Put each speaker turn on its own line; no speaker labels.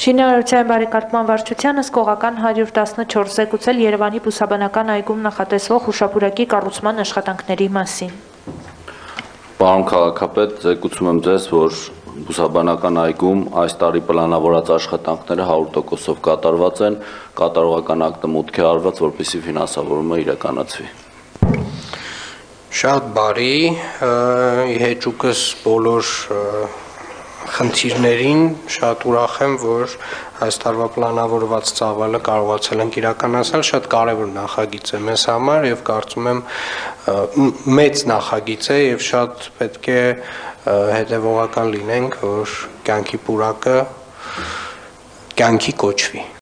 Շինարարության բարեկարգման վարչությանը սկողական 114 զեկուցել Երևանի բուսաբանական այգում նախատեսվող հուշապուրակի կառուցման աշխատանքների մասին։
Պարոն քաղաքապետ, զեկուցում եմ ձեզ, որ բուսաբանական այգում այս տարի պլանավորած աշխատանքները 100%-ով կատարված են, կատարողական ակտը մուտք է արված, որպեսզի ֆինանսավորումը իրականացվի։
Շատ բարի, հեճուկս բոլոր խնդիրներին շատ ուրախ եմ, որ այս տարվա պլանավորված ծավալը կարողացել ենք իրականացնել, շատ կարևոր նախագիծ է մեզ համար եւ կարծում եմ մեծ նախագիծ է եւ շատ պետք է հետեւողական լինենք, որ կյանքի պուրակը կյանքի կոչվի։